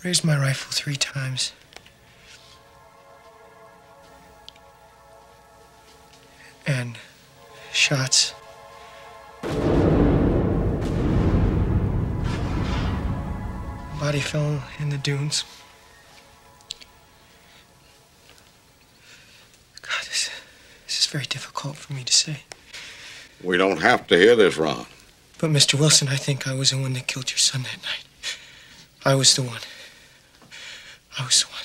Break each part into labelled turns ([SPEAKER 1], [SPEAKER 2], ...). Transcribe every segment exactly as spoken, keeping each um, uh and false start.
[SPEAKER 1] raised my rifle three times. And shots. Body fell in the dunes. God, this, this is very difficult for me to say.
[SPEAKER 2] We don't have to hear this, Ron.
[SPEAKER 1] But, Mister Wilson, I think I was the one that killed your son that night. I was the one. I was the one.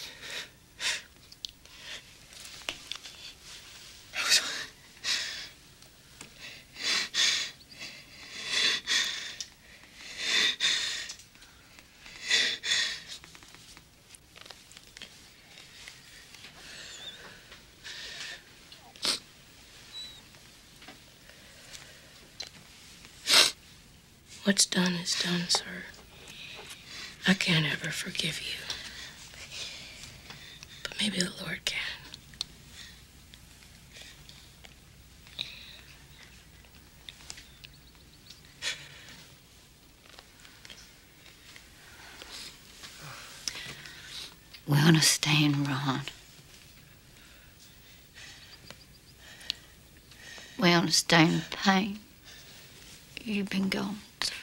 [SPEAKER 1] I was the one.
[SPEAKER 3] What's done is done, sir. I can't ever forgive you. But maybe the Lord can.
[SPEAKER 4] We understand, Ron. We understand the pain you've been going through.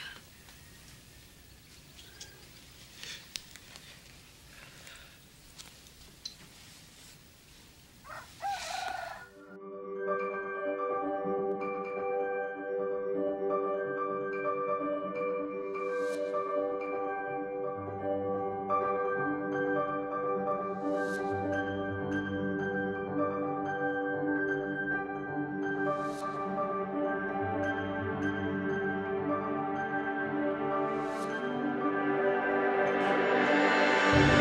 [SPEAKER 3] Thank you.